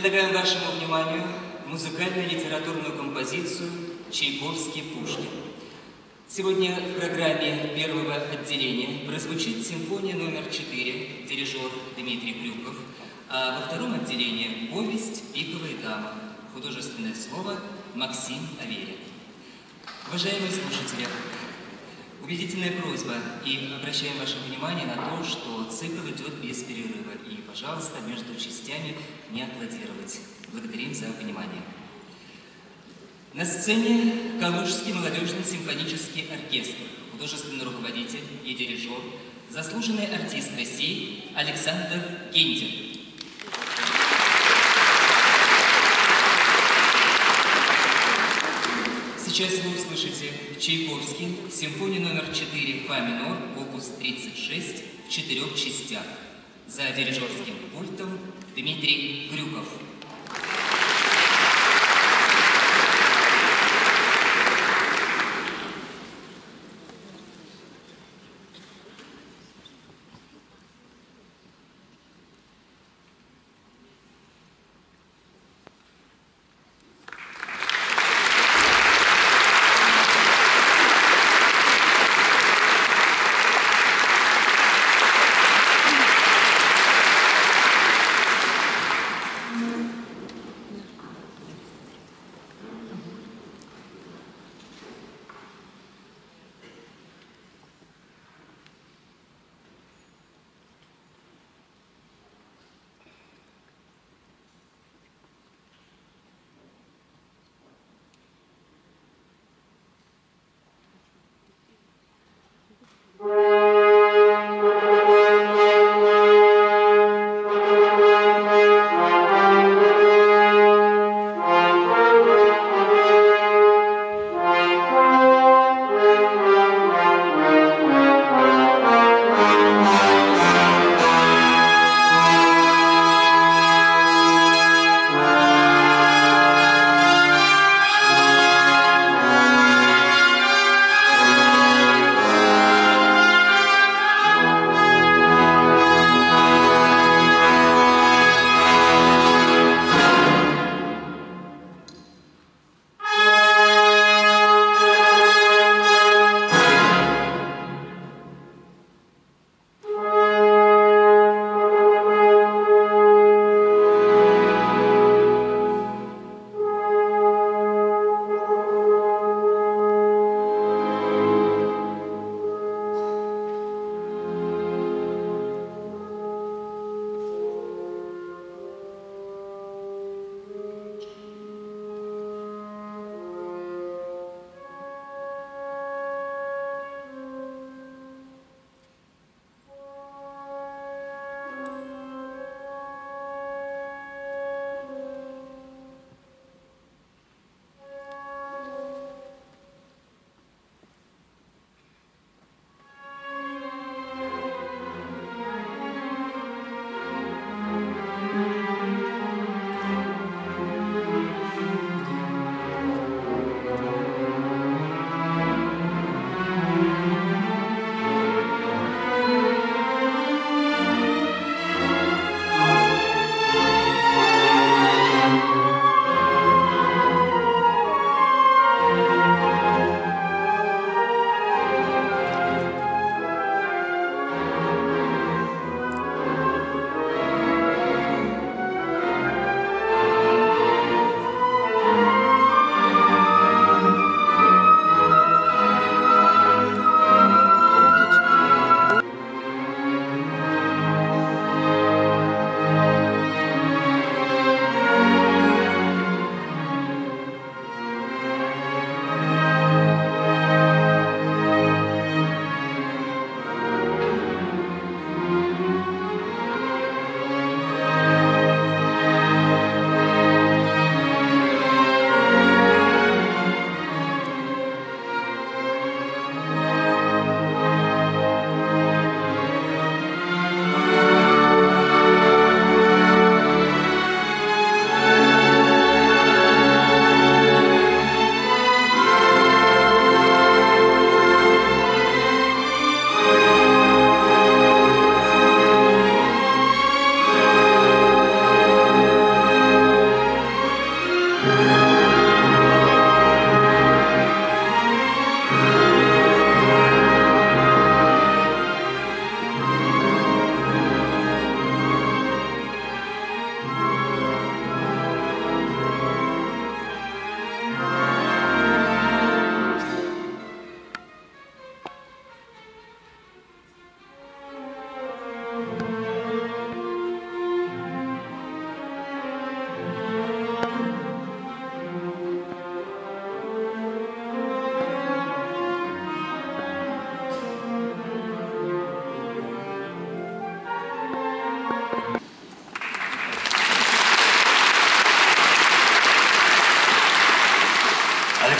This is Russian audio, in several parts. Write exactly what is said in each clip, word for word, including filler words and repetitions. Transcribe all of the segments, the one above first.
Предлагаем вашему вниманию музыкально-литературную композицию «Чайковский Пушкин». Сегодня в программе первого отделения прозвучит симфония номер четыре, дирижер Дмитрий Крюков, а во втором отделении повесть «Пиковая дама», художественное слово Максим Аверин. Уважаемые слушатели, убедительная просьба, и обращаем ваше внимание на то, что цикл идет без перерыва, и, пожалуйста, между частями не аплодировать. Благодарим за внимание. На сцене Калужский молодежный симфонический оркестр, художественный руководитель и дирижер, заслуженный артист России Александр Гендин. Сейчас вы услышите Чайковский, симфония номер четыре, фа минор, опус тридцать шесть, в четырех частях. За дирижерским пультом Дмитрий Крюков.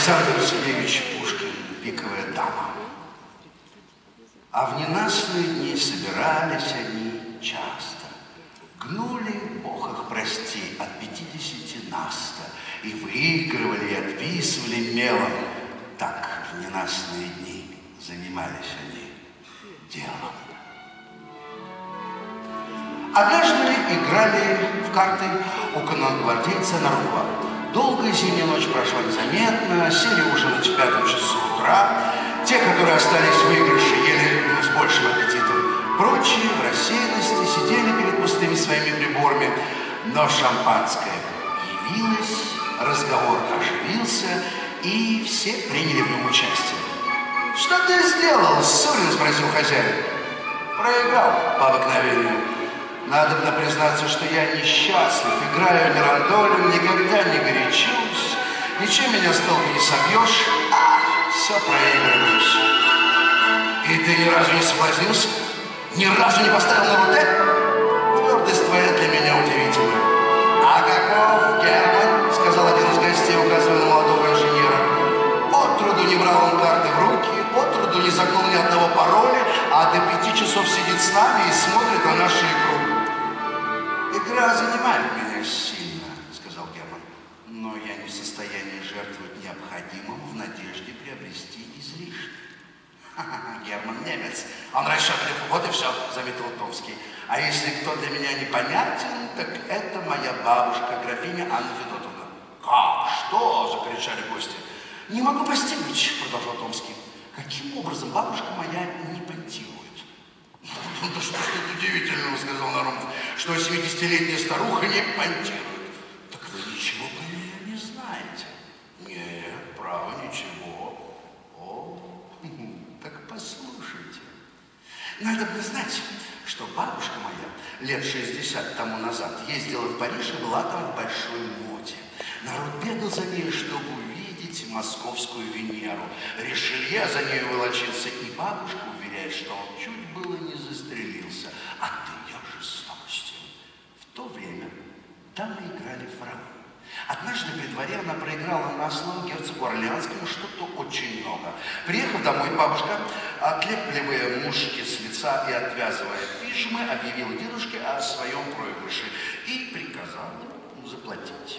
Александр Васильевич Пушкин, «Пиковая дама». А в ненастные дни собирались они часто. Гнули, Бог их прости, от пятидесяти наста. И выигрывали, и отписывали мелом. Так в ненастные дни занимались они делом. Однажды играли в карты у конногвардейца Нарува. Долгая зимняя ночь прошла незаметно, сели ужинать в пятом часу утра. Те, которые остались в выигрыше, ели ну, с большим аппетитом. Прочие в рассеянности сидели перед пустыми своими приборами. Но шампанское явилось, разговор оживился, и все приняли в нем участие. «Что ты сделал, Сурин?» – спросил хозяин. «Проиграл по обыкновению. Надобно признаться, что я несчастлив, играю мирандолем, никогда не горячусь, ничем меня с толку не собьешь, а все проигрываюсь». «И ты ни разу не соблазнился? Ни разу не поставил на руте?» «Твердость твоя для меня удивительна». «А каков Герман?» – сказал один из гостей, указывая на молодого инженера. «Отроду не брал он карты в руки, отроду не загнул ни одного пароля, а до пяти часов сидит с нами и смотрит на нашу игру». «Игра занимает меня сильно», — сказал Герман, «но я не в состоянии жертвовать необходимым в надежде приобрести излишнее». «Ха-ха-ха, Герман немец, он расчетлив, вот и все», — заметил Томский. «А если кто для меня непонятен, так это моя бабушка, графиня Анна Федотовна». «Как? Что?» — закричали гости. «Не могу постигнуть», — продолжал Томский, «каким образом бабушка моя не понтирует». «Да что тут удивительного, — сказал Нарумов, — что семидесятилетняя старуха не понтирует». «Так вы ничего про нее не знаете?» «Нет, право, ничего». «О, так послушайте. Надо бы знать, что бабушка моя лет шестьдесят тому назад ездила в Париж и была там в большой моде. Народ бегал за ней, чтобы увидеть московскую Венеру. Ришелье за нею волочился, и бабушка уверяет, что он чуть было не застрелился от ее жестокости. В то время дамы играли в фараон. Однажды при дворе она проиграла на слово герцогу Орлеанскому что-то очень много. Приехав домой, бабушка, отлепливая мушки с лица и отвязывая пижмы, объявила дедушке о своем проигрыше и приказала ему заплатить.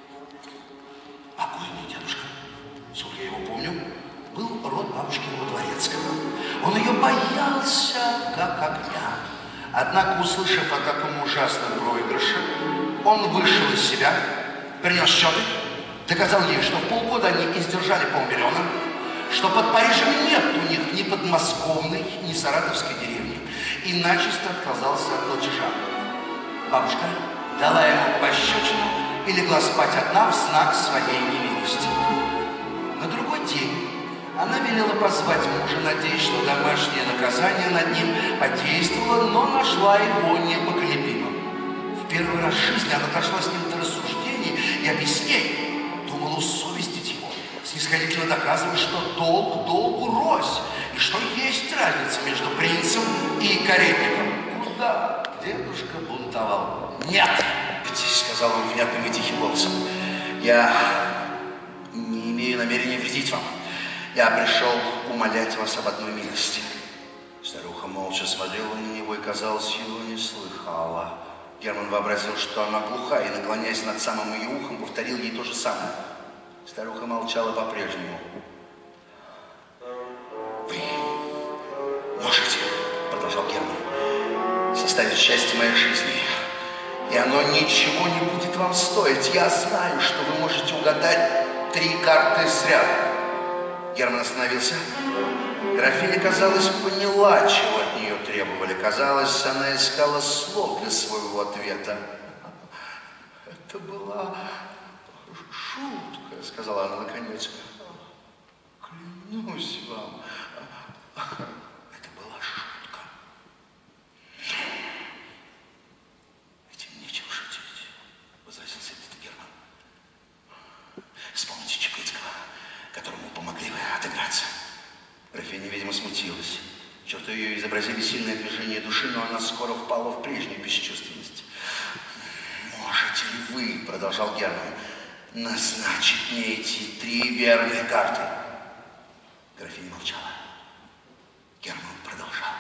Покойный дедушка, сколько я его помню, был род бабушкиного дворецкого. Он ее боялся, как огня. Однако, услышав о таком ужасном проигрыше, он вышел из себя, принес счеты, доказал ей, что в полгода они издержали полмиллиона, что под Парижем нет у них ни подмосковной, ни саратовской деревни, и начисто отказался от платежа. Бабушка дала ему пощечину и легла спать одна в знак своей немилости. На другой день она велела позвать мужа, надеясь, что домашнее наказание над ним подействовало, но нашла его непоколебимым. В первый раз в жизни она дошла с ним до рассуждений и объяснений, думала усовестить его, снисходительно доказывая, что долг долгу рось, и что есть разница между принцем и каретником. Куда дедушка бунтовал? «Нет!» — сказал он внятным и тихим голосом. «Я не имею намерения вредить вам. Я пришел умолять вас об одной милости». Старуха молча смотрела на него и, казалось, его не слыхала. Герман вообразил, что она глуха, и, наклоняясь над самым ее ухом, повторил ей то же самое. Старуха молчала по-прежнему. «Вы можете, — продолжал Герман, — составить счастье моей жизни, и оно ничего не будет вам стоить. Я знаю, что вы можете угадать три карты сряду». Герман остановился. Графиня, казалось, поняла, чего от нее требовали. Казалось, она искала слов для своего ответа. «Это была шутка, — сказала она наконец. — Клянусь вам, это была шутка. Этим нечего шутить, — возразил сердито Герман. Вспомните Чаплицкого, которому помогли вы отыграться. Графиня, видимо, смутилась. Черты ее изобразили сильное движение души, но она скоро впала в прежнюю бесчувственность. «Можете ли вы, — продолжал Герман, — назначить мне эти три верные карты. Графиня молчала. Герман продолжал.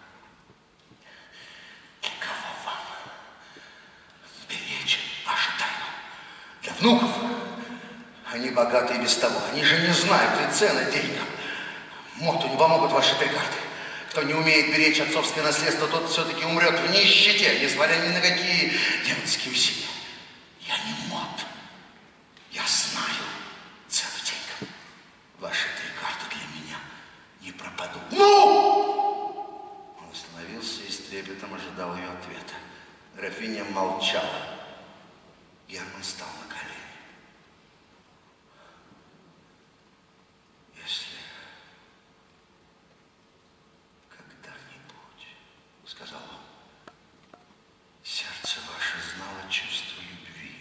Для кого вам беречь вашу тайну? Для внуков? Они богаты и без того. Они же не знают и цены деньгам. Моту не помогут ваши три карты. Кто не умеет беречь отцовское наследство, тот все-таки умрет в нищете, несмотря ни на какие демонские усилия. Я не мот. Я знаю цену деньгам. Ваши три карты для меня не пропадут. Ну! Он остановился и с трепетом ожидал ее ответа. Графиня молчала. Герман стал на колени. Если когда-нибудь, сказал он, сердце ваше знало чувство любви,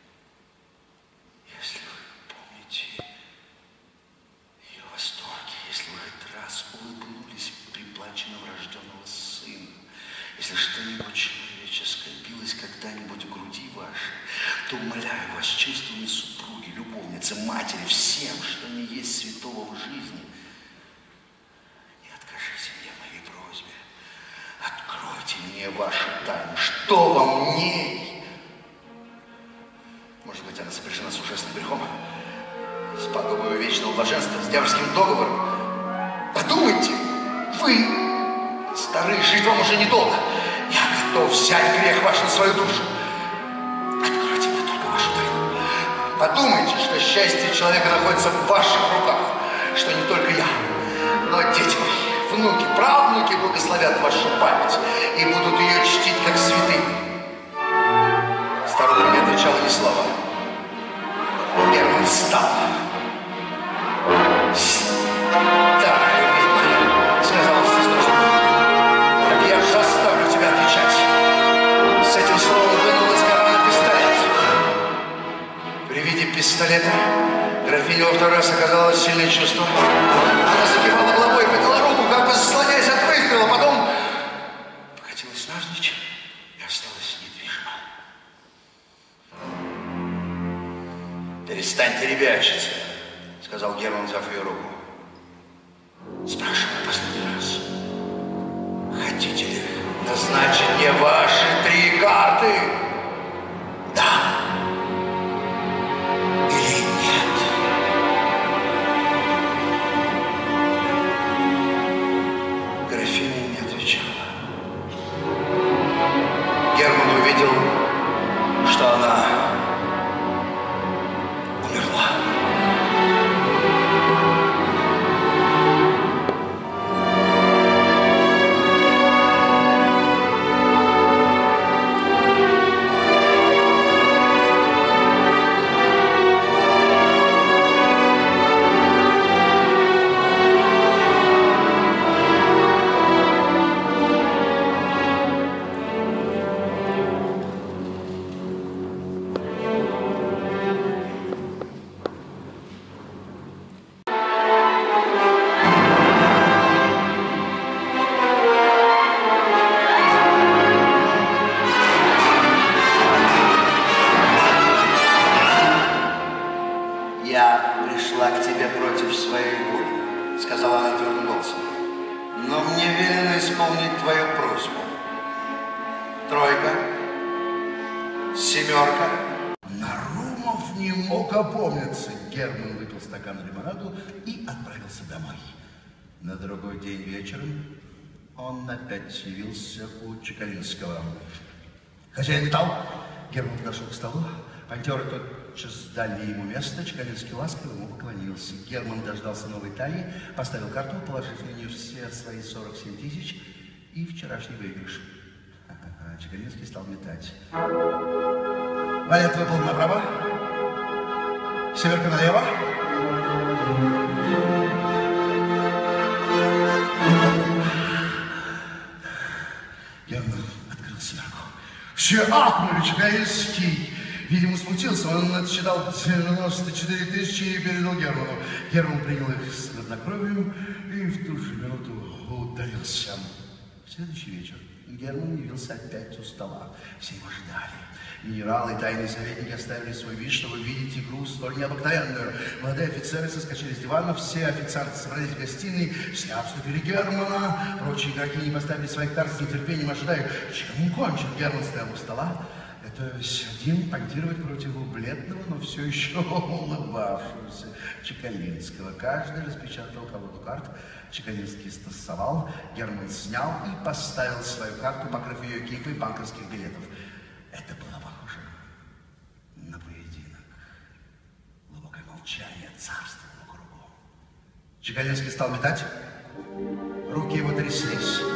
если вы помните ее восторги, если вы хоть раз улыбнулись при плаче новорожденного сына, если что-нибудь человеческое билось когда-нибудь в груди вашей, то, умоляю вас, чувствами супруги, любовницы, матери, всем, что не есть святого в жизни, не откажите мне в моей просьбе. Откройте мне вашу тайну. Что во мне? Может быть, она сопряжена с ужасным грехом, с пагубой вечного блаженства, с дьявольским договором. Подумайте, вы, старый, жить вам уже недолго. Я готов взять грех ваш на свою душу. Откройте мне только вашу тайну. Подумайте, что счастье человека находится в ваших руках, что не только я, но дети мои, внуки, правнуки благословят вашу память и будут ее чтить как святыню. Старуха не отвечала ни слова. Герман встал. Старая ведьма, сказал всестрожно, так я же оставлю тебя отвечать. С этим словом вынул из кармана пистолет. При виде пистолета графиня во второй раз оказала сильное чувство. Она закивала головой, подняла руку, как бы заслоняясь от выстрела, потом покатилась навзничь и осталась недвижима. «Перестаньте ребячиться», — сказал Герман, взяв ее руку. «Спрашиваю последний раз. Хотите ли назначить мне ваши три карты? Да или нет?» Графиня не отвечала. Герман увидел, что она умерла. Герман выпил стакан лимонаду и отправился домой. На другой день вечером он опять явился у Чекалинского. Хозяин встал. Герман подошел к столу. Понтеры тотчас дали ему место. Чекалинский ласково ему поклонился. Герман дождался новой талии, поставил карту, положив на нее все свои сорок семь тысяч и вчерашний выигрыш. Чекалинский стал метать. Валет выпал направо. Семерка налево. Герман открыл семерку. Все ахнули. Чекалинский, видимо, смутился. Он отсчитал девяносто четыре тысячи и передал Герману. Герман принял их с хладнокровием и в ту же минуту удалился. В следующий вечер Герман явился опять у стола. Все его ждали. Генералы и тайные советники оставили свой вид, чтобы видеть игру столь необыкновенную. Молодые офицеры соскочили с дивана, все официанты собрались в гостиной, все обступили Германа. Прочие игроки не поставили своих карт с нетерпением, ожидая, чем он кончит. Герман стоял у стола, готовясь один понтировать против его бледного, но все еще улыбавшегося Чекалинского. Каждый распечатал колоду карт. Чекалинский стасовал, Герман снял и поставил свою карту, покрыв ее кипой банковских билетов. Это было похоже на поединок. Глубокое молчание царствовало кругом. Чекалинский стал метать. Руки его тряслись.